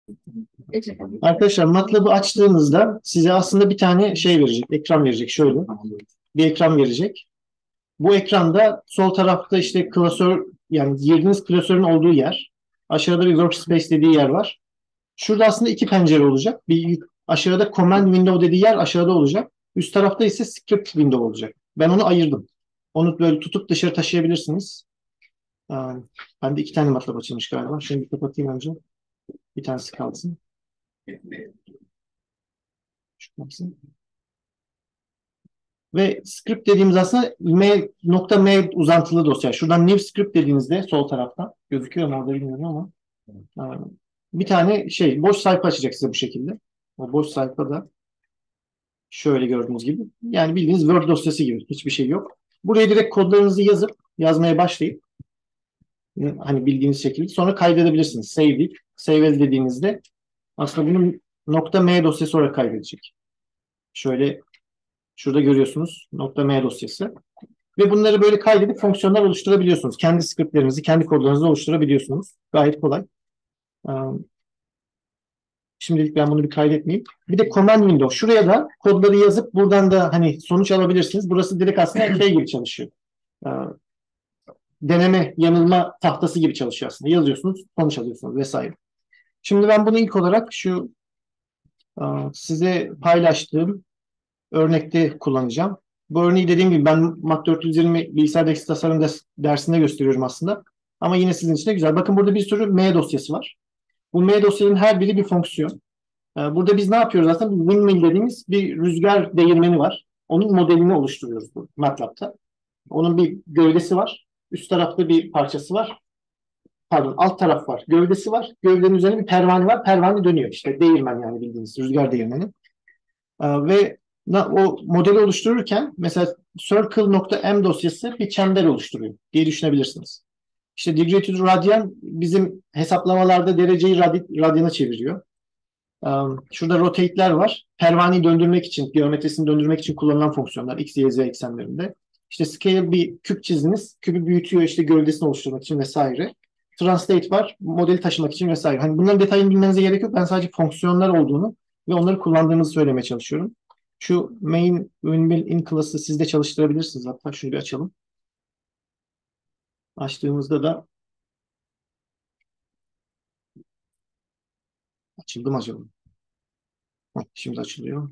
Arkadaşlar MATLAB'ı açtığınızda size aslında bir tane şey verecek, ekran verecek şöyle. Bir ekran verecek. Bu ekranda sol tarafta işte klasör yani girdiğiniz klasörün olduğu yer. Aşağıda bir workspace dediği yer var. Şurada aslında iki pencere olacak. Aşağıda command window dediği yer aşağıda olacak. Üst tarafta ise script window olacak. Ben onu ayırdım. Onu böyle tutup dışarı taşıyabilirsiniz. Ben de iki tane MATLAB açılmış galiba. Şunu bir kapatayım önce. Bir tanesi kalsın. Şu kalsın. Ve script dediğimiz aslında .m uzantılı dosya. Şuradan new script dediğinizde sol taraftan gözüküyor mu orada bilmiyorum ama bir tane şey boş sayfa açacak size bu şekilde. O boş sayfada şöyle gördüğünüz gibi. Yani bildiğiniz Word dosyası gibi. Hiçbir şey yok. Buraya direkt kodlarınızı yazıp yazmaya başlayıp hani bildiğiniz şekilde sonra kaydedebilirsiniz. Save deyip save as dediğinizde aslında bunun .m dosyası olarak kaydedecek. Şöyle şurada görüyorsunuz .m dosyası. Ve bunları böyle kaydedip fonksiyonlar oluşturabiliyorsunuz. Kendi scriptlerinizi, kendi kodlarınızı oluşturabiliyorsunuz. Gayet kolay. Ee, Şimdilik ben bunu bir kaydetmeyeyim. Bir de command window. Şuraya da kodları yazıp buradan da hani sonuç alabilirsiniz. Burası direkt aslında şey gibi çalışıyor. Ee, Deneme, yanılma tahtası gibi çalışıyor aslında. Yazıyorsunuz, sonuç alıyorsunuz vesaire. Şimdi ben bunu ilk olarak şu size paylaştığım örnekte kullanacağım. Bu örneği dediğim gibi ben Mat 420 bilgisayar tasarım dersinde gösteriyorum aslında. Ama yine sizin için de güzel. Bakın burada bir sürü M dosyası var. Bu M dosyanın her biri bir fonksiyon. Burada biz ne yapıyoruz aslında? Windmill dediğimiz bir rüzgar değirmeni var. Onun modelini oluşturuyoruz bu MATLAB'ta. Onun bir gövdesi var. Üst tarafta bir parçası var. Pardon, alt taraf var. Gövdesi var. Gövdenin üzerine bir pervane var. Pervane dönüyor işte. Değirmen yani bildiğiniz rüzgar değirmeni. Ve o modeli oluştururken mesela circle.m dosyası bir çember oluşturuyor diye düşünebilirsiniz. İşte degree to radian bizim hesaplamalarda dereceyi radyana çeviriyor. Şurada rotate'ler var. Pervaneyi döndürmek için, geometrisini döndürmek için kullanılan fonksiyonlar x, y, z eksenlerinde. İşte scale bir küp çizdiniz. Küpü büyütüyor işte gövdesini oluşturmak için vesaire. Translate var. Modeli taşımak için vesaire. Hani bunların detayını bilmenize gerek yok. Ben sadece fonksiyonlar olduğunu ve onları kullandığımızı söylemeye çalışıyorum. Şu main windmill in class'ı siz de çalıştırabilirsiniz. Hatta şunu bir açalım. Açtığımızda da açıldı mı acaba? Şimdi açılıyor.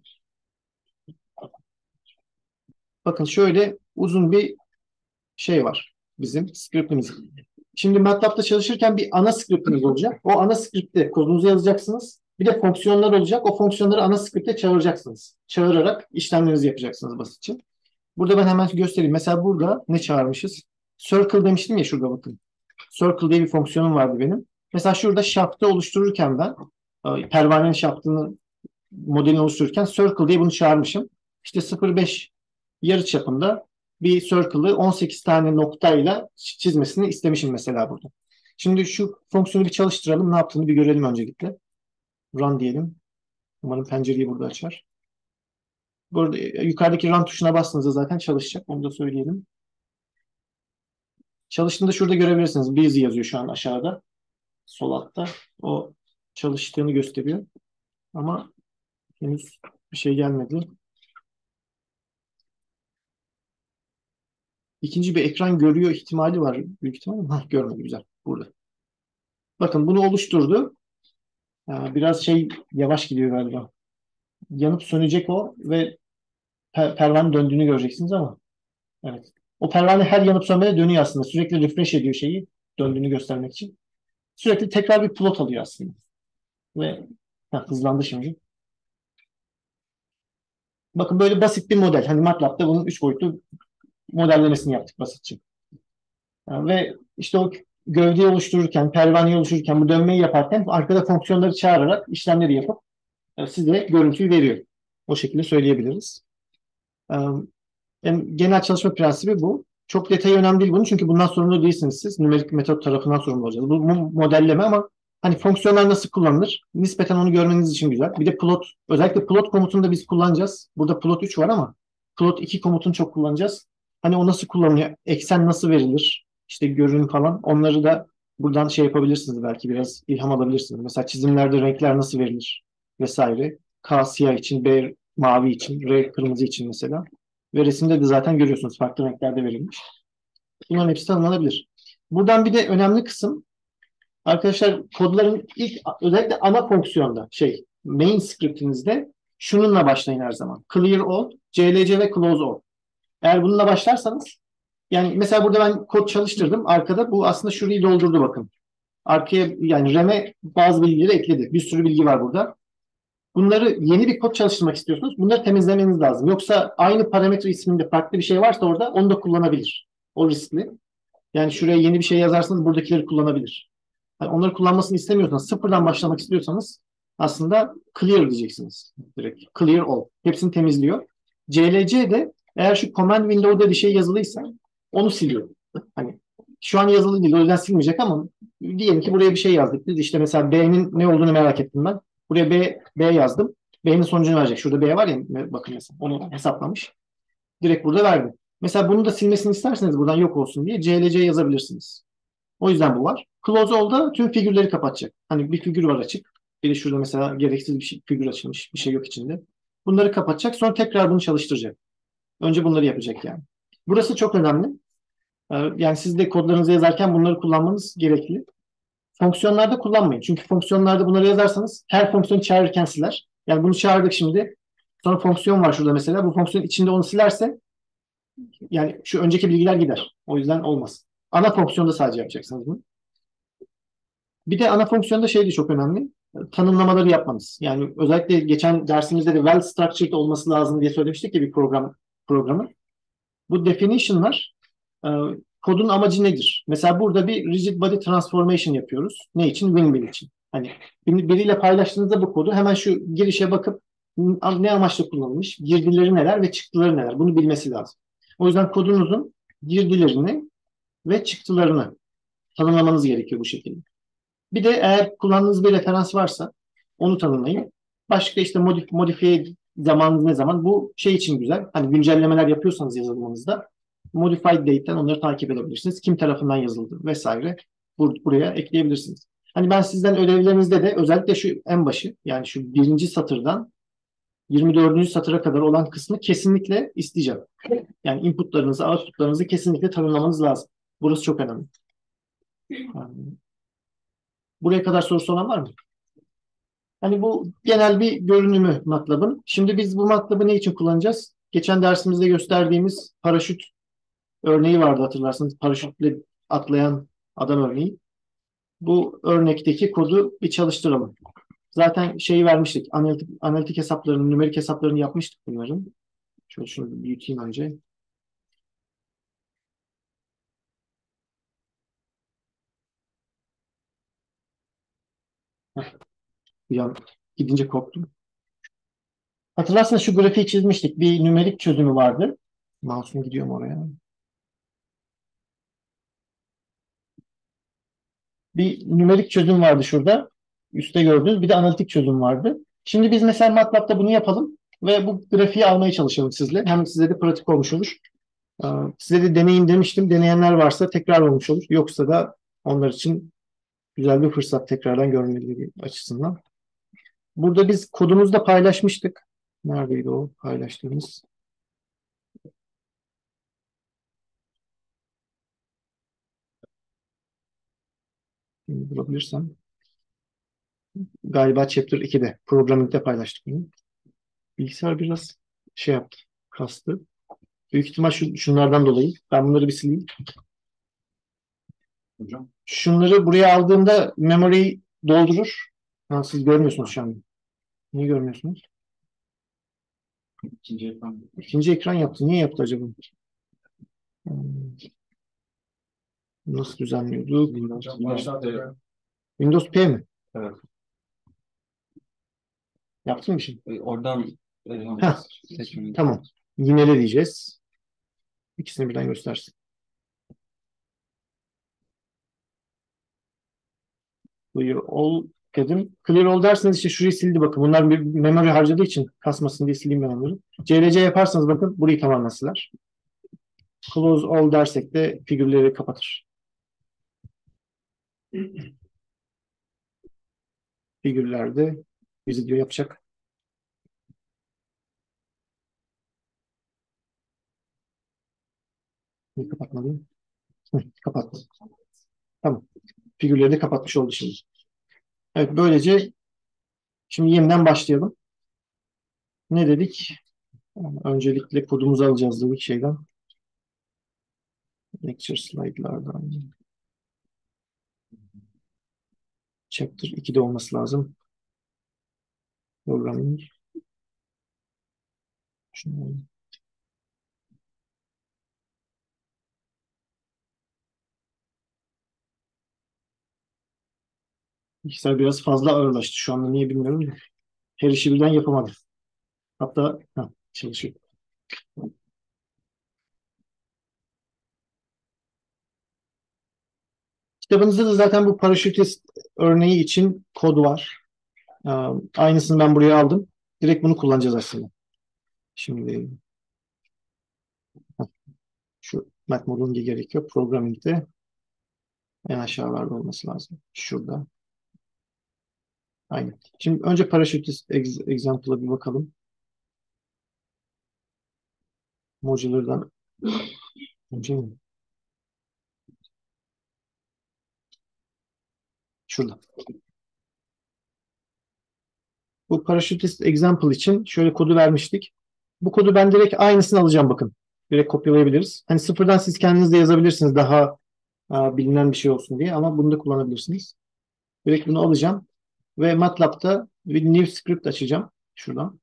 Bakın şöyle uzun bir şey var bizim scriptimiz. Şimdi MATLAB'da çalışırken bir ana scriptimiz olacak. O ana script'te kodunuzu yazacaksınız. Bir de fonksiyonlar olacak. O fonksiyonları ana script'e çağıracaksınız. Çağırarak işlemlerinizi yapacaksınız basitçe. Burada ben hemen göstereyim. Mesela burada ne çağırmışız? Circle demiştim ya şurada bakın. Circle diye bir fonksiyonum vardı benim. Mesela şurada shaft'ı oluştururken ben pervanenin shaft'ını modelini oluştururken circle diye bunu çağırmışım. İşte 0,5 yarıçapında bir circle'ı 18 tane noktayla çizmesini istemişim mesela burada. Şimdi şu fonksiyonu bir çalıştıralım. Ne yaptığını bir görelim öncelikle. Run diyelim. Umarım pencereyi burada açar. Burada yukarıdaki run tuşuna bastığınızda zaten çalışacak. Onu da söyleyelim. Çalıştığında şurada görebilirsiniz. Busy yazıyor şu an aşağıda. Sol altta. O çalıştığını gösteriyor. Ama henüz bir şey gelmedi. İkinci bir ekran görüyor ihtimali var. Büyük ihtimalle. Görmedi. Güzel. Burada. Bakın bunu oluşturdu. Biraz şey yavaş gidiyor galiba. Yanıp sönecek o ve pervane döndüğünü göreceksiniz ama evet. O pervane her yanıp sönmede dönüyor aslında. Sürekli refresh ediyor şeyi döndüğünü göstermek için. Sürekli tekrar bir plot alıyor aslında. Ve hızlandı şimdi. Bakın böyle basit bir model. Hani MATLAB'da bunun 3 boyutlu modellemesini yaptık basitçe. Ve işte o gövdeyi oluştururken, pervaneyi oluştururken, bu dönmeyi yaparken arkada fonksiyonları çağırarak işlemleri yapıp size görüntüyü veriyor. O şekilde söyleyebiliriz. Ee, Yani genel çalışma prensibi bu. Çok detayı önemli değil bunun çünkü bundan sorumlu değilsiniz siz. Nümerik metot tarafından sorumlu olacağız. Bu modelleme ama hani fonksiyonlar nasıl kullanılır? Nispeten onu görmeniz için güzel. Bir de plot, özellikle plot komutunu da biz kullanacağız. Burada plot 3 var ama plot 2 komutunu çok kullanacağız. Hani o nasıl kullanılıyor? Eksen nasıl verilir? İşte görünüm falan. Onları da Buradan şey yapabilirsiniz, belki biraz ilham alabilirsiniz. Mesela çizimlerde renkler nasıl verilir vesaire. K siyah için, B mavi için, R kırmızı için mesela. Ve resimde de zaten görüyorsunuz farklı renklerde verilmiş. Bunların hepsi tanımlanabilir. Buradan bir de önemli kısım arkadaşlar, kodların ilk özellikle ana fonksiyonda main scriptinizde şununla başlayın her zaman. Clear all, CLC ve close all. Eğer bununla başlarsanız, yani mesela burada ben kod çalıştırdım. Arkada bu aslında şurayı doldurdu bakın. Arkaya yani RAM'e bazı bilgileri ekledi. Bir sürü bilgi var burada. Bunları yeni bir kod çalıştırmak istiyorsunuz. Bunları temizlemeniz lazım. Yoksa aynı parametre isminde farklı bir şey varsa orada onu da kullanabilir. O riskli. Yani şuraya yeni bir şey yazarsanız buradakileri kullanabilir. Yani onları kullanmasını istemiyorsanız, sıfırdan başlamak istiyorsanız aslında clear diyeceksiniz. Direkt clear all. Hepsini temizliyor. CLC de eğer şu command window'da bir şey yazılıysa onu siliyor. Hani şu an yazılı değil, o yüzden silmeyecek ama diyelim ki buraya bir şey yazdık. Biz işte mesela B'nin ne olduğunu merak ettim ben. Buraya B yazdım. B'nin sonucunu verecek. Şurada B var ya, bakın mesela onu hesaplamış. Direkt burada verdi. Mesela bunu da silmesini isterseniz buradan yok olsun diye CLC yazabilirsiniz. O yüzden bu var. Close All'da tüm figürleri kapatacak. Hani bir figür var açık. Bir de şurada mesela gereksiz bir figür açılmış. Bir şey yok içinde. Bunları kapatacak. Sonra tekrar bunu çalıştıracak. Önce bunları yapacak yani. Burası çok önemli. Yani siz de kodlarınızı yazarken bunları kullanmanız gerekli. Fonksiyonlarda kullanmayın. Çünkü fonksiyonlarda bunları yazarsanız her fonksiyonu çağırırken siler. Yani bunu çağırdık şimdi. Sonra fonksiyon var şurada mesela. Bu fonksiyon içinde onu silerse yani şu önceki bilgiler gider. O yüzden olmaz. Ana fonksiyonda sadece yapacaksınız bunu. Bir de ana fonksiyonda şey de çok önemli. Tanımlamaları yapmanız. Yani özellikle geçen dersimizde de well structured olması lazım diye söylemiştik ki bir programı. Bu definition'lar e, kodun amacı nedir? Mesela burada bir rigid body transformation yapıyoruz. Ne için? Win-win için. Hani biriyle paylaştığınızda bu kodu hemen şu girişe bakıp ne amaçla kullanılmış, girdileri neler ve çıktıları neler. Bunu bilmesi lazım. O yüzden kodunuzun girdilerini ve çıktılarını tanımlamanız gerekiyor bu şekilde. Bir de eğer kullandığınız bir referans varsa onu tanımlayın. Başka işte modifiye zamanınız ne zaman? Bu şey için güzel. Hani güncellemeler yapıyorsanız yazılımınızda modified date'ten onları takip edebilirsiniz. Kim tarafından yazıldı vesaire. Buraya ekleyebilirsiniz. Hani ben sizden ödevlerinizde de özellikle şu en başı, yani şu birinci satırdan 24. satıra kadar olan kısmı kesinlikle isteyeceğim. Yani inputlarınızı, outputlarınızı kesinlikle tanımlamanız lazım. Burası çok önemli. Yani buraya kadar sorusu olan var mı? Hani bu genel bir görünümü MATLAB'ın. Şimdi biz bu MATLAB'ı ne için kullanacağız? Geçen dersimizde gösterdiğimiz paraşüt örneği vardı, hatırlarsınız. Paraşütle atlayan adam örneği. Bu örnekteki kodu bir çalıştıralım. Zaten şeyi vermiştik. Analitik hesaplarını, nümerik hesaplarını yapmıştık bunların. Şöyle şunu büyüteyim önce. Heh, bir an gidince korktum. Hatırlarsanız şu grafiği çizmiştik. Bir nümerik çözümü vardı. Mouse'um gidiyor mu oraya? Bir nümerik çözüm vardı şurada. Üstte gördüğünüz. Bir de analitik çözüm vardı. Şimdi biz mesela MATLAB'da bunu yapalım ve bu grafiği almaya çalışalım sizle. Hem size de pratik olmuş olur. Size de deneyim demiştim. Deneyenler varsa tekrar olmuş olur. Yoksa da onlar için güzel bir fırsat tekrardan görmeleri açısından. Burada biz kodumuzu da paylaşmıştık. Neredeydi o paylaştığımız? Şimdi bulabilirsem. Galiba Chapter 2'de. Programming'de paylaştık bunu. Bilgisayar biraz şey yaptı. Kastı. Büyük ihtimal şunlardan dolayı. Ben bunları bir sileyim. Hocam. Şunları buraya aldığımda memory'yi doldurur. Ha, siz görmüyorsunuz şu an. Niye görmüyorsunuz? İkinci ekran. İkinci ekran yaptı. Niye yaptı acaba? Hmm, nasıl düzenliyorduk? Hocam başlat ya. Windows P mi? Evet. Yaptın mı şimdi? Oradan Heh, seçmeyi. tamam. Yinele diyeceğiz. İkisini birden göstersin. Clear all dedim. Clear all derseniz işte şurayı sildi bakın. Bunlar bir memory harcadığı için kasmasın diye sileyim ben onları. CLC yaparsanız bakın burayı tamamen siler. Close all dersek de figürleri kapatır. Figürlerde video yapacak. Niye kapatmalıyım? Kapattım. Tamam. Figürleri de kapatmış oldu şimdi. Evet, böylece şimdi yeniden başlayalım. Ne dedik? Öncelikle kodumuzu alacağız dedik şeyden. Lecture slide'lardan. Chapter 2'de olması lazım. Programming. Şunu. İşler biraz fazla ağırlaştı şu anda. Niye bilmiyorum da. Her işi birden yapamadım. Hatta çalışıyor. Kitabınızda da zaten bu paraşütist örneği için kod var. Aynısını ben buraya aldım. Direkt bunu kullanacağız aslında. Şimdi şu Matmod'un gerek yok. Programming'de en aşağılarda olması lazım. Şurada. Aynen. Şimdi önce paraşütist example'a bir bakalım. Modulardan önce mi? Şurada. Bu paraşütist example için şöyle kodu vermiştik. Bu kodu ben direkt aynısını alacağım bakın. Direkt kopyalayabiliriz. Hani sıfırdan siz kendiniz de yazabilirsiniz daha bilinen bir şey olsun diye ama bunu da kullanabilirsiniz. Direkt bunu alacağım ve MATLAB'da bir new script açacağım. Şuradan.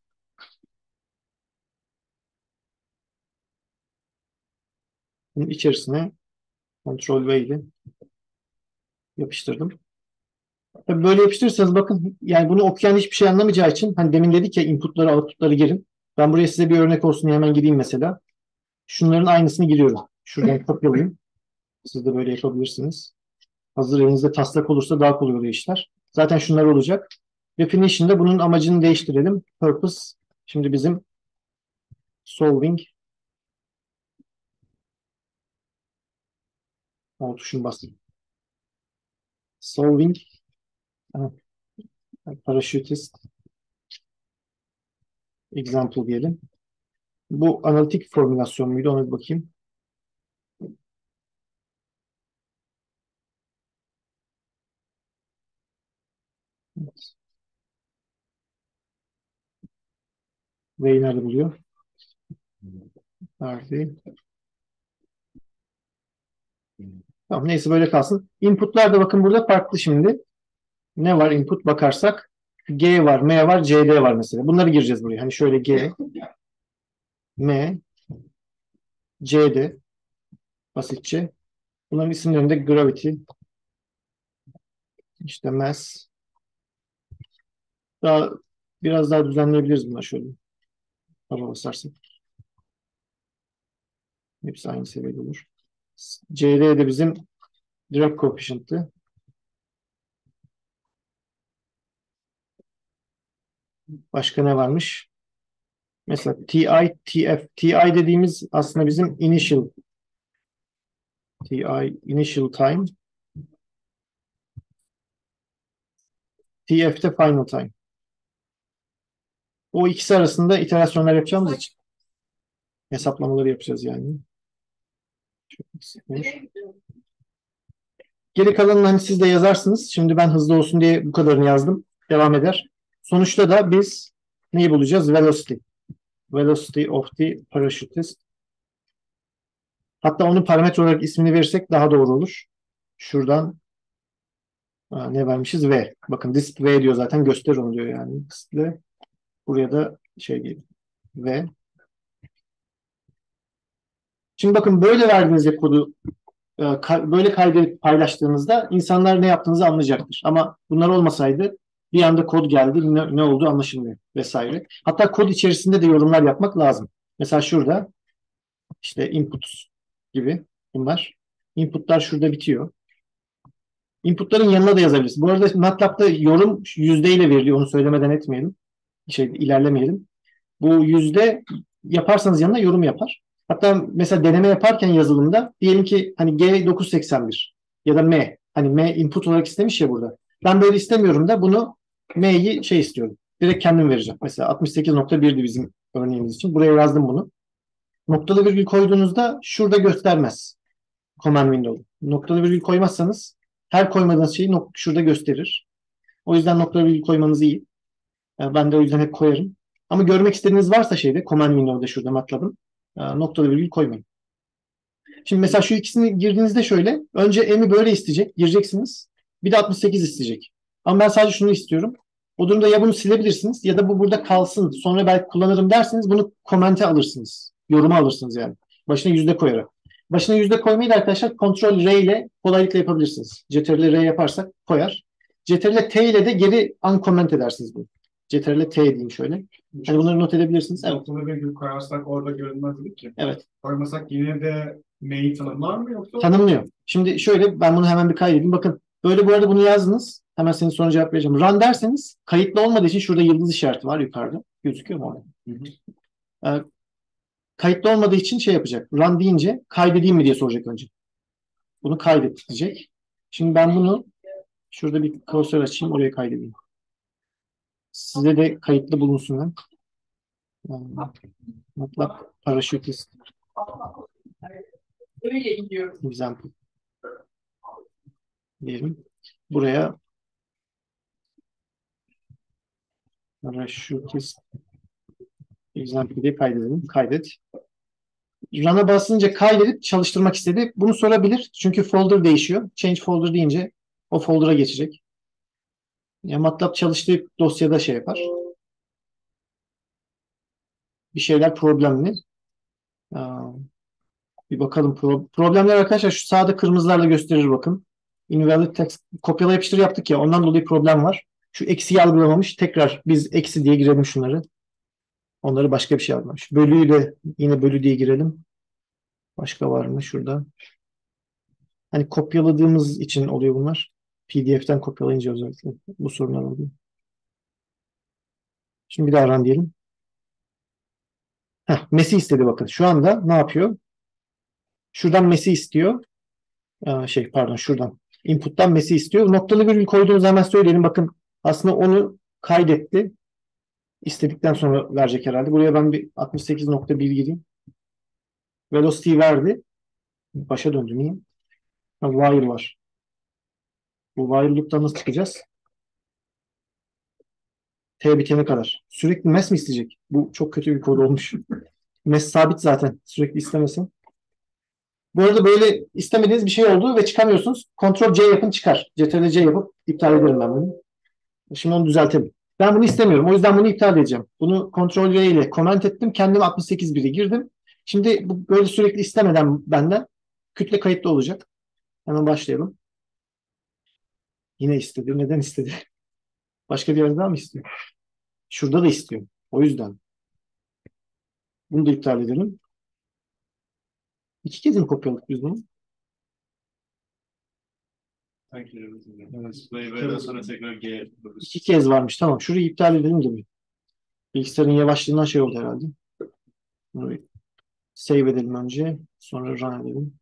Bunun içerisine Ctrl V ile yapıştırdım. Tabii böyle yapıştırırsanız bakın yani bunu okuyan hiçbir şey anlamayacağı için hani demin dedik ya inputları outputları girin. Ben buraya size bir örnek olsun diye hemen gireyim mesela. Şunların aynısını giriyorum. Şuradan kopyalayayım. Siz de böyle yapabilirsiniz. Hazır elinizde taslak olursa daha kolay oluyor işler. Zaten şunlar olacak. Definition'da bunun amacını değiştirelim. Purpose. Şimdi bizim solving. Alt tuşunu bastım. Solving. Paraşütist. Example diyelim. Bu analitik formülasyon muydu? Ona bir bakayım. Evet. V'yi nerede buluyor? Harfi. Tamam, neyse böyle kalsın. Input'lar da bakın burada farklı şimdi. Ne var input bakarsak? G var, M var, CD var mesela. Bunları gireceğiz buraya. Hani şöyle G, M, CD basitçe. Bunların isimlerinde gravity, işte mass. Daha biraz daha düzenleyebiliriz bunları şöyle. Taba basarsak. Hepsi aynı seviyede olur. CD de bizim drag coefficient'ı. Başka ne varmış? Mesela TI, TF. TI dediğimiz aslında bizim initial time. TF'de final time. O ikisi arasında iterasyonlar yapacağımız için hesaplamaları yapacağız yani. Geri kalanını hani siz de yazarsınız. Şimdi ben hızlı olsun diye bu kadarını yazdım. Devam eder. Sonuçta da biz neyi bulacağız? Velocity. Velocity of the parachutist. Hatta onun parametre olarak ismini verirsek daha doğru olur. Şuradan ne vermişiz? V. Bakın dist V diyor zaten. Göster onu diyor yani. Distle. Buraya da şey diyelim. V. Şimdi bakın böyle verdiğinizde kodu böyle kaydedip paylaştığınızda insanlar ne yaptığınızı anlayacaktır. Ama bunlar olmasaydı bir anda kod geldi, ne olduğu anlaşılmıyor vesaire. Hatta kod içerisinde de yorumlar yapmak lazım. Mesela şurada işte input gibi bunlar. Inputlar şurada bitiyor. Inputların yanına da yazabiliriz. Bu arada MATLAB'da yorum yüzdeyle veriliyor. Onu söylemeden etmeyelim. İlerlemeyelim. Bu yüzde yaparsanız yanına yorum yapar. Hatta mesela deneme yaparken yazılımda diyelim ki hani G 981 ya da M. Hani M input olarak istemiş ya burada. Ben böyle istemiyorum da bunu M'yi şey istiyorum. Direkt kendim vereceğim. Mesela 68.1'di bizim örneğimiz için. Buraya yazdım bunu. Noktalı virgül koyduğunuzda şurada göstermez. Command Window'da. Noktalı virgül koymazsanız her koymadığınız şeyi şurada gösterir. O yüzden noktalı virgül koymanız iyi. Yani ben de o yüzden hep koyarım. Ama görmek istediğiniz varsa şeyde Command Window'da şurada MATLAB'ın noktalı virgül koymayın. Şimdi mesela şu ikisini girdiğinizde şöyle. Önce M'i böyle isteyecek. Gireceksiniz. Bir de 68 isteyecek. Ama ben sadece şunu istiyorum. O durumda ya bunu silebilirsiniz ya da bu burada kalsın. Sonra belki kullanırım derseniz bunu komente alırsınız. Yoruma alırsınız yani. Başına yüzde koyarak. Başına yüzde koymayı da arkadaşlar Ctrl R ile kolaylıkla yapabilirsiniz. Ctrl R yaparsak koyar. Ctrl T ile de geri uncomment edersiniz bunu. Ctrl T diyeyim şöyle. Hani bunları not edebilirsiniz. Evet. Noktalı virgül koyarsak orada görünmez dedik ki. Evet. Koymasak yine de M'yi tanımlar mı yoksa? Tanımlıyor. Şimdi şöyle ben bunu hemen bir kaydedeyim. Bakın böyle bu arada bunu yazdınız. Hemen senin soruna cevap vereceğim. Run derseniz kayıtlı olmadığı için şurada yıldız işareti var yukarıda. Gözüküyor mu orada? Kayıtlı olmadığı için şey yapacak. Run deyince kaydedeyim mi diye soracak önce. Bunu kaydet diyecek. Şimdi ben bunu şurada bir klasör açayım. Oraya kaydedeyim. Size de kayıtlı bulunsun. MATLAB paraşütist Öyle gidiyorum. example diyelim. Buraya paraşütist example diye kaydedelim. Kaydet. Run'a basınca kaydedip çalıştırmak istedi. Bunu sorabilir. Çünkü folder değişiyor. Change folder deyince o folder'a geçecek. Ya MATLAB çalıştığı dosyada şey yapar. Bir şeyler problemli. Bir bakalım. Problemler arkadaşlar şu sağda kırmızılarla gösterir bakın. Invalid text. Kopyala yapıştır yaptık ya. Ondan dolayı problem var. Şu eksiği algılamamış. Tekrar biz eksi diye girelim şunları. Onları başka bir şey algılamış. Bölüyü de yine bölü diye girelim. Başka var mı şurada? Hani kopyaladığımız için oluyor bunlar. PDF'den kopyalayınca özellikle bu sorunlar oluyor. Şimdi bir daha run diyelim. Mes'i istedi bakın. Şu anda ne yapıyor? Şuradan Mes'i istiyor. Pardon şuradan. Input'tan Mes'i istiyor. Noktalı virgül koyduğunuz hemen söyleyelim. Bakın aslında onu kaydetti. İstedikten sonra verecek herhalde. Buraya ben bir 68.1 gireyim. Velocity verdi. Başa döndü. Niye? While var. Bu while loop'tan nasıl çıkacağız? T bitene kadar. Sürekli mes mi isteyecek? Bu çok kötü bir kod olmuş. Mes sabit zaten. Sürekli istemesin. Bu arada böyle istemediğiniz bir şey oldu ve çıkamıyorsunuz. Ctrl C yapın çıkar. Ctrl C yapıp iptal ederim ben bunu. Şimdi onu düzeltelim. Ben bunu istemiyorum. O yüzden bunu iptal edeceğim. Bunu Ctrl V ile comment ettim. Kendim 68.1'e girdim. Şimdi bu böyle sürekli istemeden benden kütle kayıtlı olacak. Hemen başlayalım. Yine istedi. Neden istedi? Başka bir yerde daha mı istiyor? Şurada da istiyor. O yüzden. Bunu da iptal edelim. İki kez mi kopyaladık biz bunu? Böyle sonra tekrar G yapıyoruz. İki kez varmış. Tamam. Şurayı iptal edelim gibi. Bilgisayarın yavaşlığından şey oldu herhalde. Bunu bir save edelim önce. Sonra run edelim.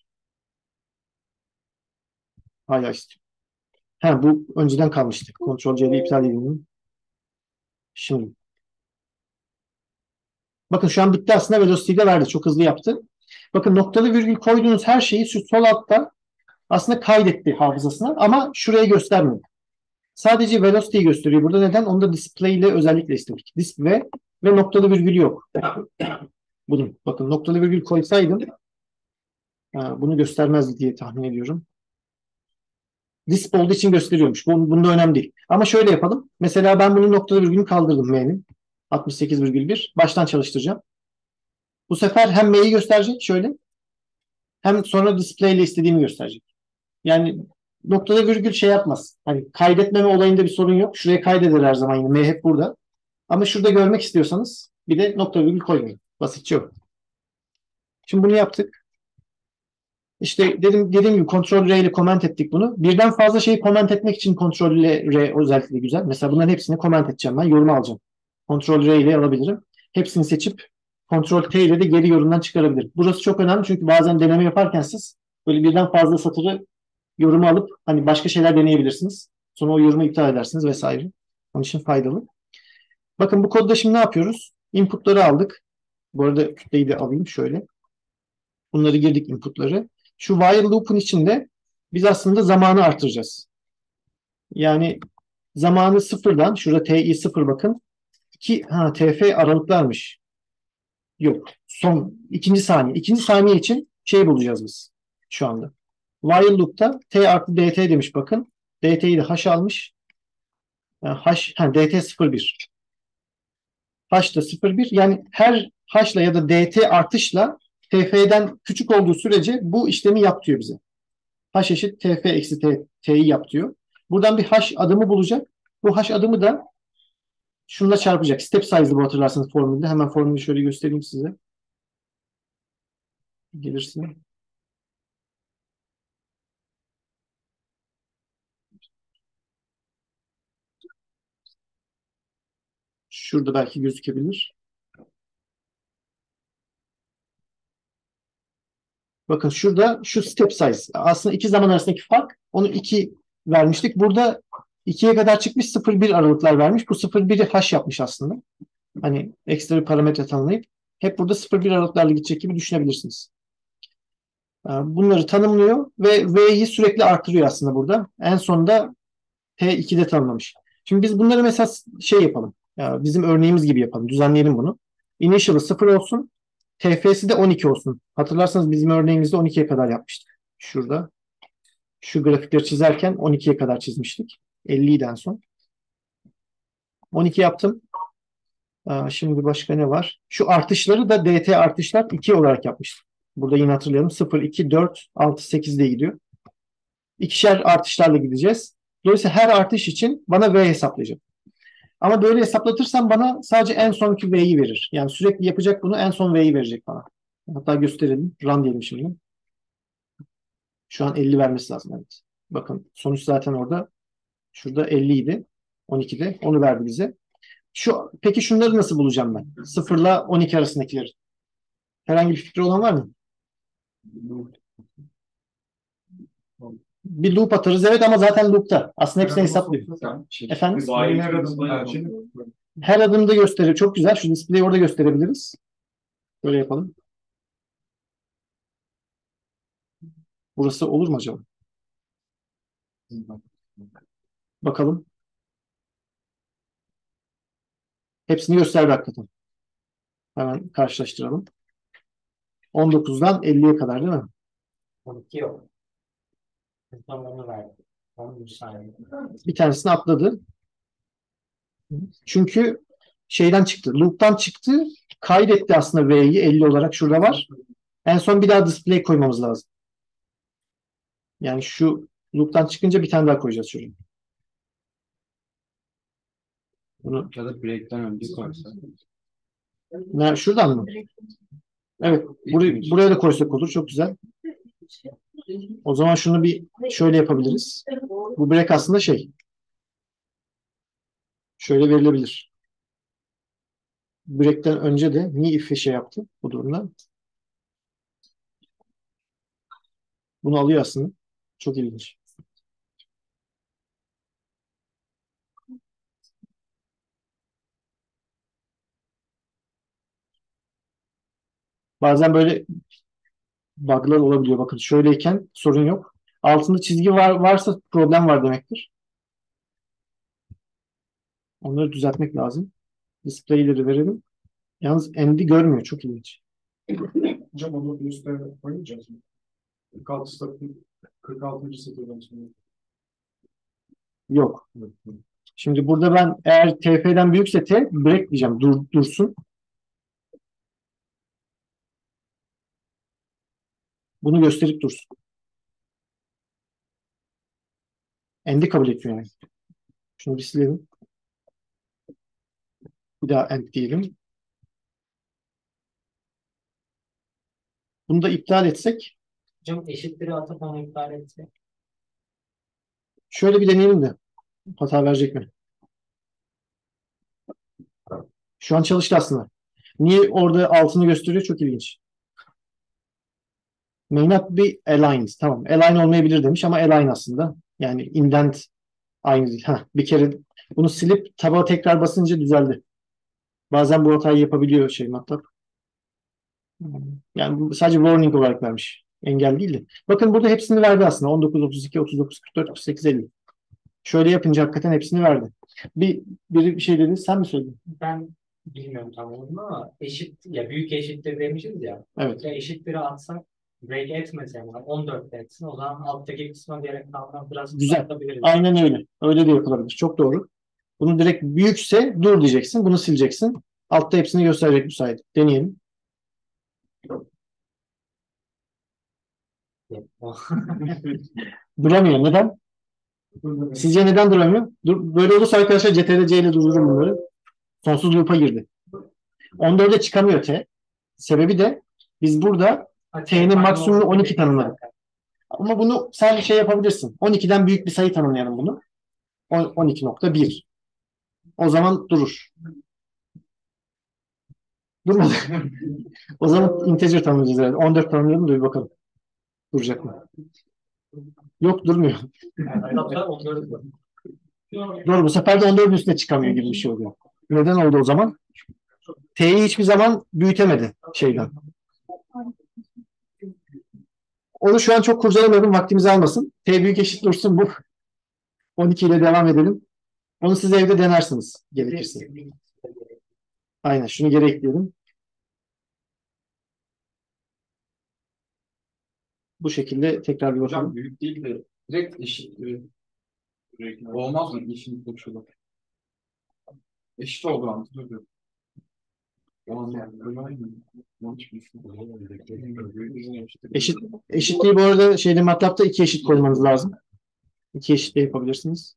Hala istiyor. Bu önceden kalmıştı. Ctrl C'de iptal edelim. Şimdi. Bakın şu an bitti aslında. Velocity'de verdi. Çok hızlı yaptı. Bakın noktalı virgül koyduğunuz her şeyi şu sol altta aslında kaydetti hafızasına ama şuraya göstermedi. Sadece velocity'yi gösteriyor burada. Neden? Onu da display ile özellikle istedik. Display ve noktalı virgül yok. Bunun. Bakın noktalı virgül koysaydım bunu göstermezdi diye tahmin ediyorum. Disp olduğu için gösteriyormuş. Bunda önemli değil. Ama şöyle yapalım. Mesela ben bunun noktalı virgülünü kaldırdım M'nin. 68,1. Baştan çalıştıracağım. Bu sefer hem M'yi gösterecek şöyle. Hem sonra display ile istediğimi gösterecek. Yani noktada virgül şey yapmaz. Hani kaydetmeme olayında bir sorun yok. Şuraya kaydeder her zaman yine. M hep burada. Ama şurada görmek istiyorsanız bir de nokta virgül koymayın. Basitçe o. Şimdi bunu yaptık. İşte dediğim gibi Ctrl R ile comment ettik bunu. Birden fazla şeyi comment etmek için Ctrl R özellikle güzel. Mesela bunların hepsini comment edeceğim ben. Yorum alacağım. Ctrl R ile alabilirim. Hepsini seçip Ctrl T ile de geri yorumdan çıkarabilirim. Burası çok önemli çünkü bazen deneme yaparken siz böyle birden fazla satırı yorumu alıp hani başka şeyler deneyebilirsiniz. Sonra o yorumu iptal edersiniz vesaire. Onun için faydalı. Bakın bu kodda şimdi ne yapıyoruz? Input'ları aldık. Bu arada kütleyi de alayım şöyle. Bunları girdik input'ları. Şu while loop'un içinde biz aslında zamanı artıracağız. Yani zamanı sıfırdan, şurada ti sıfır bakın. TF aralıklarmış. Yok. Son ikinci saniye. İkinci saniye için şey bulacağız biz şu anda. While loop'ta t artı dt demiş bakın. dt'yi de h almış. Yani dt 0,1. H da 0,1. Yani her h'la ya da dt artışla tf'den küçük olduğu sürece bu işlemi yap diyor bize. H eşit tf eksi t'yi yap diyor. Buradan bir h adımı bulacak. Bu h adımı da şununla çarpacak. Step size'lı bu, hatırlarsanız formülde. Hemen formülü şöyle göstereyim size. Gelirsin. Şurada belki gözükebilir. Bakın şurada şu step size. Aslında iki zaman arasındaki fark. Onu 2 vermiştik. Burada 2'ye kadar çıkmış, 0,1 aralıklar vermiş. Bu 0,1'i h yapmış aslında. Hani ekstra bir parametre tanımlayıp hep burada 0,1 aralıklarla gidecek gibi düşünebilirsiniz. Bunları tanımlıyor ve v'yi sürekli artırıyor aslında burada. En sonunda t2'de tanımlamış. Şimdi biz bunları mesela şey yapalım. Bizim örneğimiz gibi yapalım. Düzenleyelim bunu. Initial'ı 0 olsun. TF'si de 12 olsun. Hatırlarsanız bizim örneğimizde 12'ye kadar yapmıştık. Şurada. Şu grafikleri çizerken 12'ye kadar çizmiştik. 50'den son. 12 yaptım. Şimdi başka ne var? Şu artışları da dt artışlar 2 olarak yapmıştık. Burada yine hatırlayalım. 0, 2, 4, 6, 8 diye gidiyor. İkişer artışlarla gideceğiz. Dolayısıyla her artış için bana v hesaplayacak. Ama böyle hesaplatırsam bana sadece en sonki v'yi verir. Yani sürekli yapacak bunu, en son v'yi verecek bana. Hatta gösterelim. Run diyelim şimdi. Şu an 50 vermesi lazım. Evet. Bakın sonuç zaten orada. Şurada 50 idi. 12'de. Onu verdi bize. Peki şunları nasıl bulacağım ben? 0 ile 12 arasındakileri. Herhangi bir fikri olan var mı? Bir loop atarız. Evet, ama zaten loop'ta. Aslında hepsini hesaplıyor. Efendim? Her adımda gösteriyor. Çok güzel. Şu display'i orada gösterebiliriz. Böyle yapalım. Burası olur mu acaba? Bakalım. Hepsini gösterdi hakikaten. Hemen karşılaştıralım. 19'dan 50'ye kadar değil mi? 12 yok. Tam onu verdi. 11 saniye. Bir tanesini atladı. Çünkü şeyden çıktı. Loop'tan çıktı. Kaydetti aslında V'yi 50 olarak. Şurada var. En son bir daha display koymamız lazım. Yani şu loop'tan çıkınca bir tane daha koyacağız şuraya. Bunu Ya da break'ten önce koysa. şuradan mı? Evet. Buraya da koysak olur. Çok güzel. O zaman şunu bir şöyle yapabiliriz. Bu break aslında şöyle verilebilir. Break'ten önce de niye if'e şey yaptı bu durumda? Bunu alıyor aslında. Çok ilginç. Bazen böyle bug'lar olabiliyor. Bakın şöyleyken sorun yok. Altında çizgi varsa problem var demektir. Onları düzeltmek lazım. Display'leri verelim. Yalnız end'i görmüyor. Çok ilginç. Hocam onu üstte koymayacağız mı? 46 satır, 46. satırdan sonra. Yok. Şimdi burada ben eğer TF'den büyükse T break diyeceğim. Dursun. Bunu gösterip dursun. End'i kabul etmiyor yani. Şunu bir silelim. Bir daha end diyelim. Bunu da iptal etsek. Hocam eşitleri atıp onu iptal etse. Şöyle bir deneyelim de. Hata verecek mi? Şu an çalıştı aslında. Niye orada altını gösteriyor? Çok ilginç. May not be aligned. Tamam. Align olmayabilir demiş ama align aslında. Yani indent aynı değil. Heh, bir kere bunu silip taba tekrar basınca düzeldi. Bazen bu hatayı yapabiliyor MATLAB. Yani bu sadece warning olarak vermiş. Engel değil de. Bakın burada hepsini verdi aslında. 19, 32, 39, 44, 48, 50. Şöyle yapınca hakikaten hepsini verdi. Biri bir şey dedi. Sen mi söyledin? Ben bilmiyorum tam onu ama eşit ya büyük eşittir demişiz ya. Evet. Ya eşitleri atsak break etmese yani 14 etsin o zaman alttaki kısma gerek kalmaz biraz Güzel. kısaltabiliriz. Aynen öyle. Öyle de yapılabilir. Çok doğru. Bunu direkt büyükse dur diyeceksin. Bunu sileceksin. Altta hepsini gösterecek bu sayede. Deneyelim. Duramıyor. Neden? Sizce neden duramıyor? Böyle olursa arkadaşlar CTRL-C ile durdururum bunları. Sonsuz loop'a girdi. 14'e çıkamıyor T. Sebebi de biz burada T'nin maksimumunu 12 tanımladık. Ama bunu sen şey yapabilirsin. 12'den büyük bir sayı tanımlayalım bunu. 12.1. O zaman durur. Durmadı. O zaman integer tanımlayacağız herhalde. 14 tanımlayalım da bir bakalım. Duracak mı? Yok durmuyor. Doğru bu sefer de 14'ün üstüne çıkamıyor gibi bir şey oluyor. Neden oldu o zaman? T'yi hiçbir zaman büyütemedi şeyden. Onu şu an çok kurcalamayalım. Vaktimizi almasın. T büyük eşit dursun bu. 12 ile devam edelim. Onu siz evde denersiniz gerekirse. Aynen şunu geri ekleyelim. Bu şekilde tekrar bir bakalım. Hocam büyük değil de direkt eşit. Olmaz mı? Eşit koşulu. Eşit oldu anlatılıyor. Eşitliği bu arada MATLAB'da iki eşit koymanız lazım. İki eşit de yapabilirsiniz.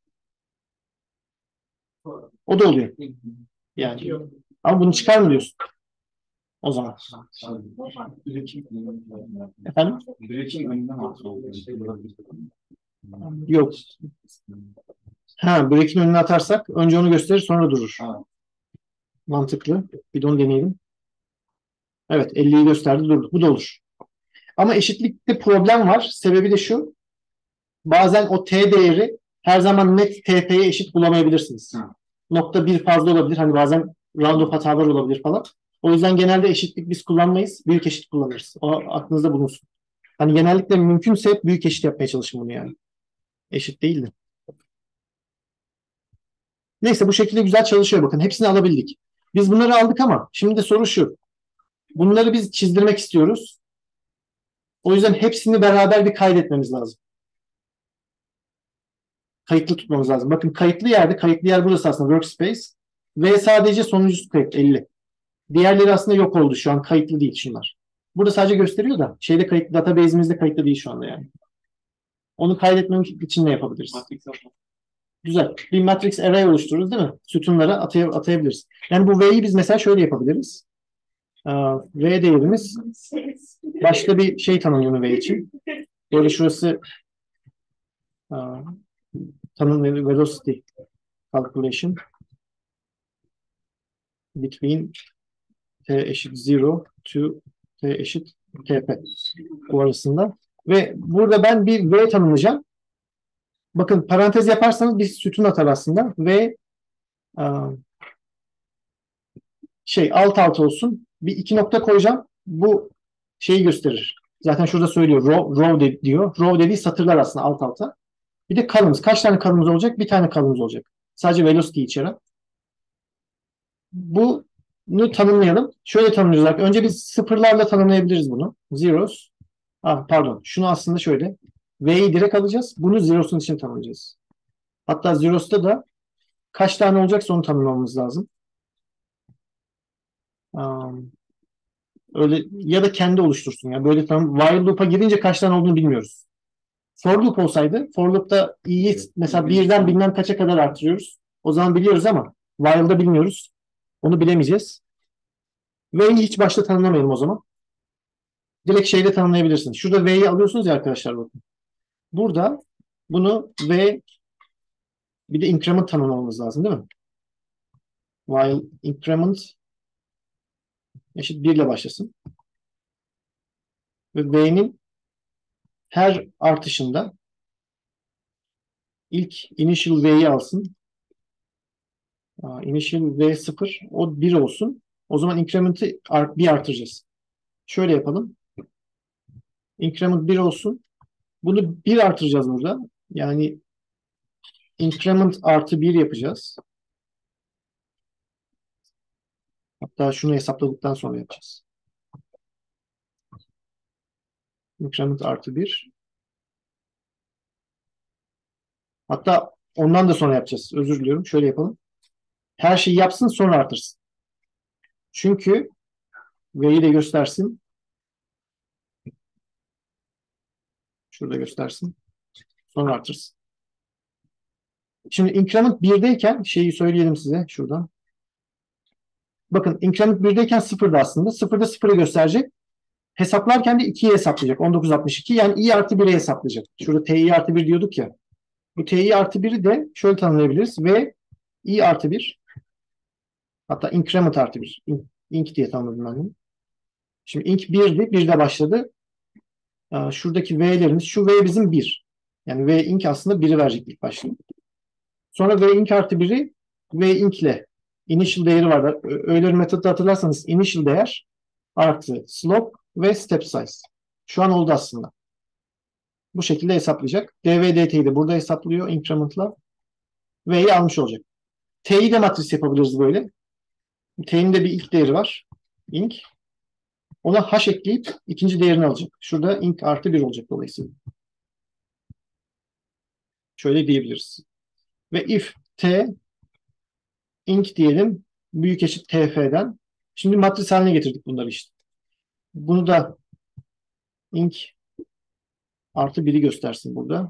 O da oluyor. Yani. Ama bunu çıkar mı diyorsun? O zaman. Efendim? Direkin önünden atıyor. Yok. Ha, break'in önüne atarsak önce onu gösterir sonra durur. Ha. Mantıklı. Bir de onu deneyelim. Evet 50'yi gösterdi durdu. Bu da olur. Ama eşitlikte problem var. Sebebi de şu. Bazen o t değeri her zaman net TP'ye eşit bulamayabilirsiniz. Ha. Nokta bir fazla olabilir. Hani bazen round-off hatalar olabilir falan. O yüzden genelde eşitlik biz kullanmayız. Büyük eşit kullanırız. O aklınızda bulunsun. Hani genellikle mümkünse hep büyük eşit yapmaya çalışın bunu yani. Eşit değil de. Neyse bu şekilde güzel çalışıyor bakın. Hepsini alabildik. Biz bunları aldık ama şimdi de soru şu. Bunları biz çizdirmek istiyoruz. O yüzden hepsini beraber bir kaydetmemiz lazım. Kayıtlı tutmamız lazım. Bakın kayıtlı yer burası aslında workspace ve sadece sonuncusu kayıt 50. Diğerleri aslında yok oldu şu an. Kayıtlı değil şunlar. Burada sadece gösteriyor da kayıtlı, database'imizde kayıtlı değil şu anda yani. Onu kaydetmemiz için ne yapabiliriz? Güzel. Bir matrix array oluştururuz değil mi? Sütunlara atayabiliriz. Yani bu V'yi biz mesela şöyle yapabiliriz. V değerimiz başka bir şey tanımlıyor V için. Böyle şurası tanımlıyor velocity calculation between t eşit 0 to t eşit tp bu arasında. Ve burada ben bir V tanımlayacağım. Bakın parantez yaparsanız bir sütun atar aslında ve alt alt olsun. Bir iki nokta koyacağım. Bu şeyi gösterir. Zaten şurada söylüyor. Row diyor. Row dediği satırlar aslında alt alta. Bir de columns. Kaç tane columns olacak? Bir tane columns olacak. Sadece velocity içeren. Bunu tanımlayalım. Şöyle tanımlayacağız. Önce biz sıfırlarla tanımlayabiliriz bunu. Zeros. Pardon. Şunu aslında şöyle. V'yi direkt alacağız. Bunu zeros'un için tanımlayacağız. Hatta zeros'ta da kaç tane olacaksa onu tanımlamamız lazım. Öyle ya da kendi oluştursun ya. Böyle while loop'a girince kaç tane olduğunu bilmiyoruz. For loop olsaydı, for loop'ta i'yi mesela birden bilmem kaça kadar artırıyoruz. O zaman biliyoruz ama while'da bilmiyoruz. Onu bilemeyeceğiz. V'yi hiç başta tanımlamayalım o zaman. Direkt şeyle tanımlayabilirsiniz. Şurada V'yi alıyorsunuz ya arkadaşlar bakın. Burada bunu V bir de increment tanımlamamız lazım değil mi? While increment eşit 1 ile başlasın. Ve V'nin her artışında ilk initial V'yi alsın. Initial V 0, o 1 olsun. O zaman increment'i bir artıracağız. Şöyle yapalım. Increment 1 olsun. Bunu 1 artıracağız burada. Yani increment artı 1 yapacağız. Hatta şunu hesapladıktan sonra yapacağız. Increment artı 1. Hatta ondan da sonra yapacağız. Özür diliyorum. Şöyle yapalım. Her şeyi yapsın sonra artırsın. Çünkü V'yi de göstersin. Şurada göstersin. Sonra artırsın. Şimdi increment 1'deyken şeyi söyleyelim size şuradan. Bakın increment 1'deyken 0'da aslında. 0'da 0'ı gösterecek. Hesaplarken de 2'yi hesaplayacak. 1962 yani i artı 1'i hesaplayacak. Şurada ti artı 1 diyorduk ya. Bu ti artı 1'i de şöyle tanımlayabiliriz. Ve i artı 1 hatta increment artı 1. Inc diye tanımladım ben bunu. Şimdi inc 1'di. 1'de başladı. Şuradaki v'lerimiz. Şu v bizim 1. Yani v inc aslında 1'i verecek ilk başta. Sonra v inc artı 1'i v inc ile initial değeri var. Euler metodu hatırlarsanız initial değer artı slope ve step size. Şu an oldu aslında. Bu şekilde hesaplayacak. dv dt'yi de burada hesaplıyor increment'la. V'yi almış olacak. T'yi de matris yapabiliriz böyle. T'nin de bir ilk değeri var. Inc. Ona h ekleyip ikinci değerini alacak. Şurada inc artı 1 olacak dolayısıyla. Şöyle diyebiliriz. Ve if t inc diyelim büyük eşit tf'den. Şimdi matris haline getirdik bunları işte. Bunu da inc artı 1'i göstersin burada.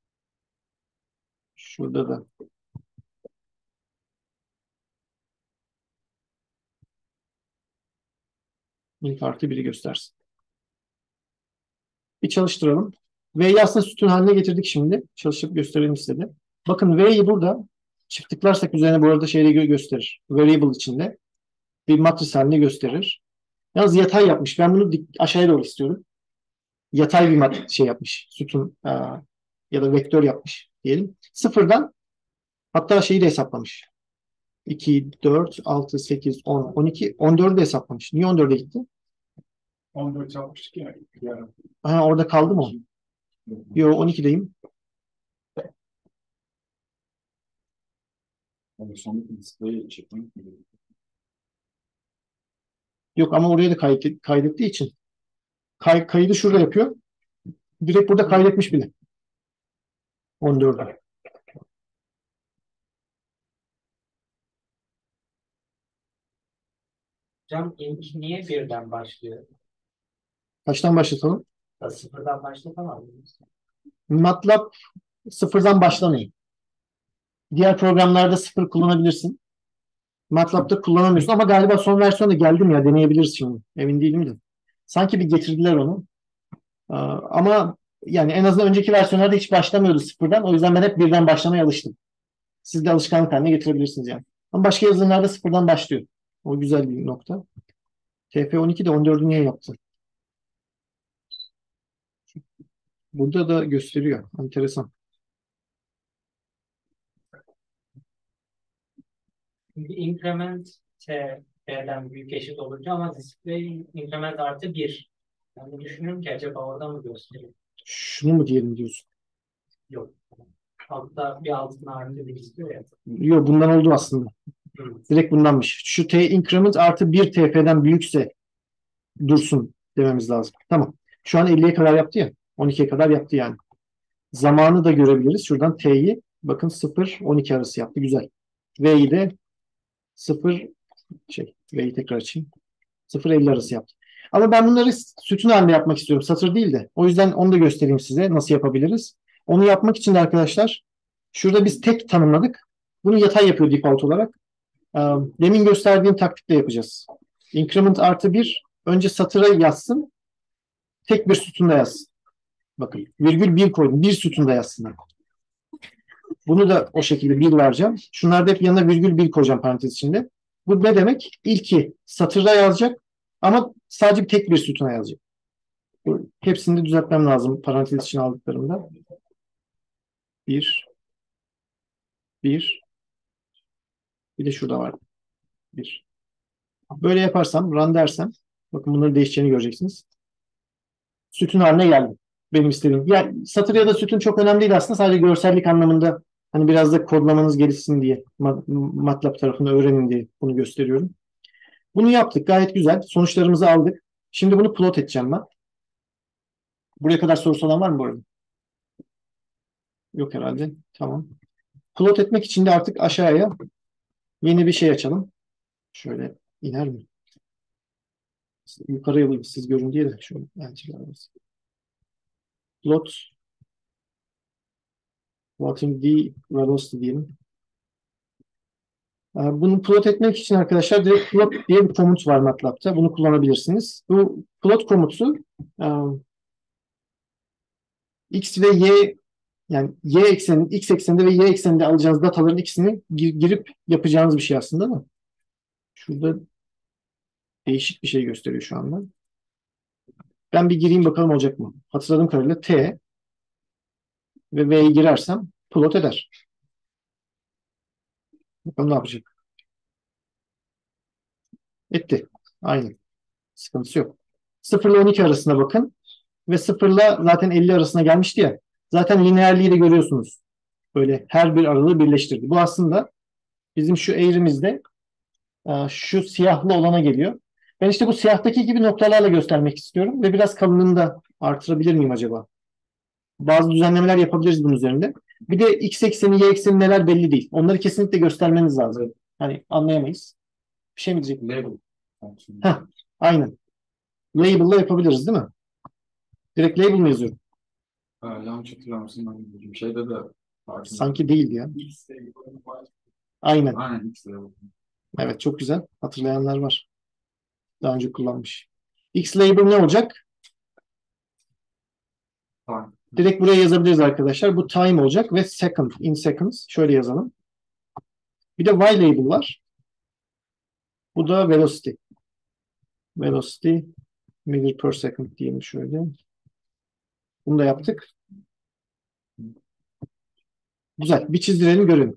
Şurada da inc artı 1'i göstersin. Bir çalıştıralım. V'yi aslında sütun haline getirdik şimdi. Çalışıp gösterelim size de. Bakın V'yi burada çift tıklarsak üzerine bu arada şeyde gösterir. Variable içinde. Bir matris haline gösterir. Yalnız yatay yapmış. Ben bunu aşağıya doğru istiyorum. Yatay bir şey yapmış. Sütun ya da vektör yapmış diyelim. Sıfırdan hatta şeyi de hesaplamış. 2, 4, 6, 8, 10, 12, 14'ü de hesaplamış. Niye 14'e gitti? 14 yapmıştık ya. Yani. Orada kaldı mı? Yo 12'deyim. Sonraki listeyi çekmek. Yok ama oraya da kaydettiği için. Kaydı şurada yapıyor. Direkt burada kaydetmiş bile. 14'ü. Hocam ilk niye birden başlıyor? Kaçtan başlatalım? Da sıfırdan başlatamaz mıyız? MATLAB sıfırdan başlamayın. Diğer programlarda sıfır kullanabilirsin. MATLAB'da kullanamıyorsun ama galiba son versiyonda geldim ya deneyebiliriz şimdi. Emin değilim de. Sanki bir getirdiler onu. Ama yani en azından önceki versiyonlarda hiç başlamıyordu sıfırdan. O yüzden ben hep birden başlamaya alıştım. Siz de alışkanlık haline getirebilirsiniz yani. Ama başka yazılımlarda sıfırdan başlıyor. O güzel bir nokta. TF12 de 14'ü niye yaptı? Burada da gösteriyor. Enteresan. Şimdi increment t'den büyük eşit olunca ama display increment artı 1. Ben de düşünüyorum ki acaba orada mı gösteriyor? Şunu mu diyelim diyorsun? Yok. Altta bir altına artı 1 istiyor ya. Yok bundan oldu aslında. Direkt bundanmış. Şu t increment artı 1 tf'den büyükse dursun dememiz lazım. Tamam. Şu an 50'ye kadar yaptı ya. 12'ye kadar yaptı yani. Zamanı da görebiliriz. Şuradan t'yi bakın 0-12 arası yaptı. Güzel. V'yi de 0 V'yi tekrar açayım. 0-50 arası yaptı. Ama ben bunları sütun halinde yapmak istiyorum. Satır değil de. O yüzden onu da göstereyim size. Nasıl yapabiliriz? Onu yapmak için de arkadaşlar şurada biz tek tanımladık. Bunu yatay yapıyor default olarak. Demin gösterdiğim taktikle yapacağız. Increment artı 1 önce satıra yazsın. Tek bir sütunda yazsın. Bakın virgül 1 koydum. Bir sütunda yazsın. Bunu da o şekilde 1 vereceğim. Şunlarda hep yanına virgül 1 koyacağım parantez içinde. Bu ne demek? İlki satırda yazacak ama sadece tek bir sütuna yazacak. Hepsini de düzeltmem lazım parantez için aldıklarımda. 1, 1. Bir de şurada var. 1. Böyle yaparsam, run dersem, bakın bunların değişeceğini göreceksiniz. Sütun haline geldi. Benim istediğim. Yani satır ya da sütun çok önemli değil aslında. Sadece görsellik anlamında hani biraz da kodlamanız gelişsin diye MATLAB tarafını öğrenin diye bunu gösteriyorum. Bunu yaptık. Gayet güzel. Sonuçlarımızı aldık. Şimdi bunu plot edeceğim ben. Buraya kadar sorusu olan var mı bu arada? Yok herhalde. Tamam. Plot etmek için de artık aşağıya yeni bir şey açalım. Şöyle iner mi? Yukarıya alayım siz görün diye de şöyle plot plotting the velocity diyelim. Bunu plot etmek için arkadaşlar direkt plot diye bir komut var MATLAB'ta. Bunu kullanabilirsiniz. Bu plot komutu x ve y yani y ekseninin x ekseninde ve y ekseninde alacağınız dataların ikisini girip yapacağınız bir şey aslında ama şurada değişik bir şey gösteriyor şu anda. Ben bir gireyim bakalım olacak mı? Hatırladığım kadarıyla t ve v'yi girersem plot eder. Bakalım ne yapacak? Etti. Aynı. Sıkıntısı yok. 0 ile 12 arasına bakın. Ve 0 ile zaten 50 arasına gelmişti ya. Zaten lineerliği de görüyorsunuz. Böyle her bir aralığı birleştirdi. Bu aslında bizim şu eğrimizde şu siyahlı olana geliyor. Ben işte bu siyahtaki gibi noktalarla göstermek istiyorum. Ve biraz kalınlığını da artırabilir miyim acaba? Bazı düzenlemeler yapabiliriz bunun üzerinde. Bir de x ekseni, y ekseni neler belli değil. Onları kesinlikle göstermeniz lazım. Hani anlayamayız. Bir şey mi diyecek? Label. Heh, aynen. Label'la yapabiliriz değil mi? Direkt label mi yazıyorum? Yanlış hatırlamışsın. Ben bir şeyde de farkında. Sanki değildi ya. Aynen. Aynen X label. Evet çok güzel. Hatırlayanlar var. Daha önce kullanmış. X label ne olacak? Tamam. Direkt buraya yazabiliriz arkadaşlar. Bu time olacak ve second, in seconds. Şöyle yazalım. Bir de Y label var. Bu da velocity. Velocity meter per second diyelim şöyle. Bunu da yaptık. Güzel. Bir çizdirelim görelim.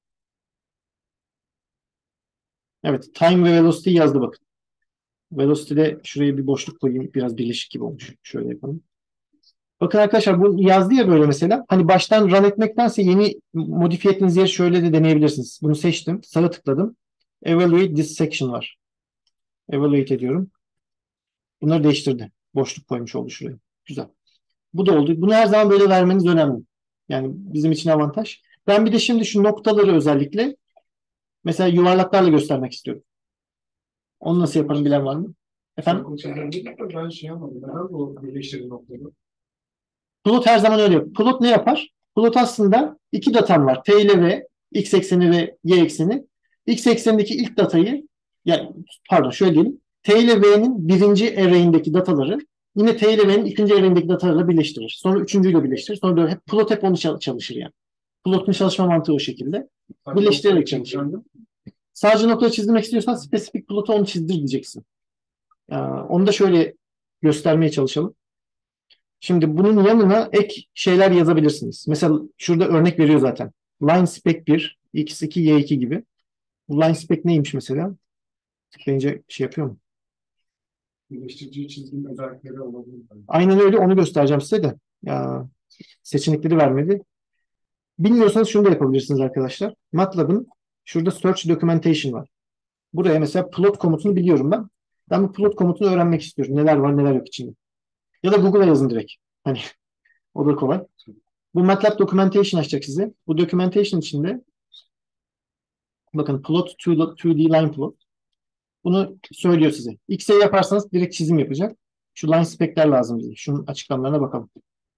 Evet. Time ve velocity yazdı bakın. Velocity'de şuraya bir boşluk koyayım. Biraz birleşik gibi olmuş. Şöyle yapalım. Bakın arkadaşlar bu yazdı ya böyle mesela. Hani baştan run etmektense yeni modifiye ettiğiniz yeri şöyle de deneyebilirsiniz. Bunu seçtim. Sağa tıkladım. Evaluate this section var. Evaluate ediyorum. Bunları değiştirdi. Boşluk koymuş oldu şuraya. Güzel. Bu da oldu. Bunu her zaman böyle vermeniz önemli. Yani bizim için avantaj. Ben bir de şimdi şu noktaları özellikle mesela yuvarlaklarla göstermek istiyorum. Onu nasıl yaparım bilen var mı? Efendim? Ben şey yapmadım. Ben bu birleştirdiğim noktada. Plot her zaman öyle yapıyor. Plot ne yapar? Plot aslında iki datam var. T ile V, x ekseni ve y ekseni. X eksenindeki ilk datayı yani pardon şöyle diyelim. T ile V'nin birinci array'indeki dataları yine T ile V'nin ikinci array'indeki datalarla birleştirir. Sonra üçüncüyle birleştirir. Sonra böyle hep plot hep onu çalışır yani. Plot'un çalışma mantığı o şekilde. Birleştirerek çalışır. Sadece nokta çizdirmek istiyorsan spesifik plot'u onu çizdir diyeceksin. Onu da şöyle göstermeye çalışalım. Şimdi bunun yanına ek şeyler yazabilirsiniz. Mesela şurada örnek veriyor zaten. Line spec 1, x2, y2 gibi. Bu line spec neymiş mesela? Tıklayınca şey yapıyor mu? Birleştirici çizginin özellikleri olabilir. Aynen öyle. Onu göstereceğim size de. Ya, seçenekleri vermedi. Bilmiyorsanız şunu da yapabilirsiniz arkadaşlar. MATLAB'ın şurada search documentation var. Buraya mesela plot komutunu biliyorum ben. Ben bu plot komutunu öğrenmek istiyorum. Neler var neler yok içinde. Ya da Google'a yazın direkt. Hani o da kolay. Bu MATLAB documentation açacak size. Bu documentation içinde bakın plot 2D line plot. Bunu söylüyor size. X'e yaparsanız direkt çizim yapacak. Şu line spec'ler lazım bize. Şunun açıklamalarına bakalım.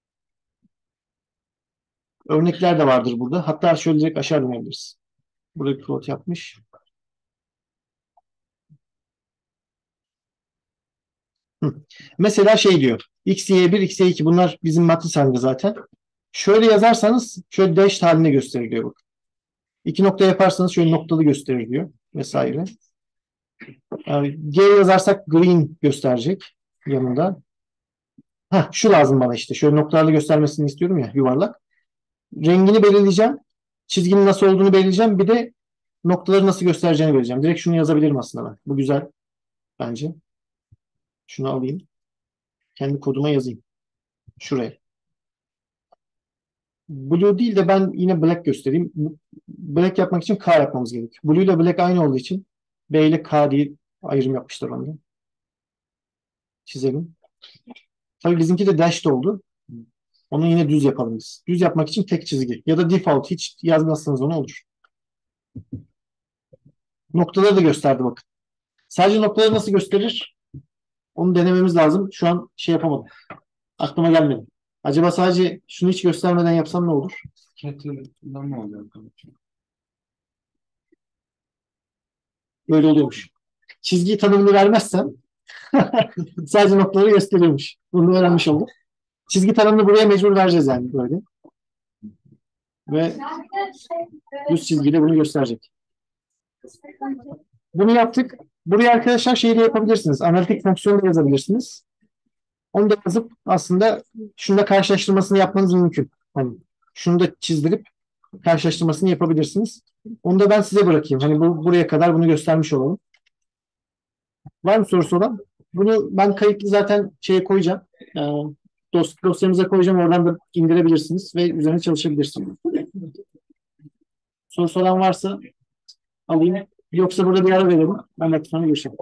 Örnekler de vardır burada. Hatta şöyle direkt aşağı dönebiliriz. Burada bir plot yapmış. Mesela şey diyor. X, Y1, X, Y2 bunlar bizim matris halinde zaten. Şöyle yazarsanız şöyle dash haline gösteriliyor bak. İki nokta yaparsanız şöyle noktalı gösteriliyor vesaire. G yazarsak green gösterecek yanında. Şu lazım bana işte. Şöyle noktalarla göstermesini istiyorum ya, yuvarlak. Rengini belirleyeceğim. Çizginin nasıl olduğunu belirleyeceğim. Bir de noktaları nasıl göstereceğini belirleyeceğim. Direkt şunu yazabilirim aslında ben. Bu güzel bence. Şunu alayım. Kendi koduma yazayım. Şuraya. Blue değil de ben yine black göstereyim. Black yapmak için K yapmamız gerekiyor. Blue ile black aynı olduğu için B ile K diye ayrım yapmışlar onda. Çizelim. Tabii bizimki de dashed oldu. Onu yine düz yapalım biz. Düz yapmak için tek çizgi. Ya da default hiç yazmazsanız onu olur. Noktaları da gösterdi bakın. Sadece noktaları nasıl gösterir? Onu denememiz lazım. Şu an şey yapamadım. Aklıma gelmedi. Acaba sadece şunu hiç göstermeden yapsam ne olur? Cater'dan mı oluyor? Böyle oluyormuş. Çizgi tanımını vermezsem sadece noktaları gösteriyormuş. Bunu öğrenmiş olduk. Çizgi tanımını buraya mecbur vereceğiz yani böyle. Ve düz çizgiyle bunu gösterecek. Bunu yaptık. Buraya arkadaşlar şeyi de yapabilirsiniz. Analitik fonksiyonu da yazabilirsiniz. Onu da yazıp aslında şunu da karşılaştırmasını yapmanız mümkün. Hani şunu da çizdirip karşılaştırmasını yapabilirsiniz. Onu da ben size bırakayım. Hani buraya kadar bunu göstermiş olalım. Var mı sorusu olan? Bunu ben kayıtlı zaten şeye koyacağım. Dosyamıza koyacağım. Oradan da indirebilirsiniz ve üzerine çalışabilirsiniz. Sorusu olan varsa alayım. Yoksa burada bir ara verelim. Ben de sonra görüşelim.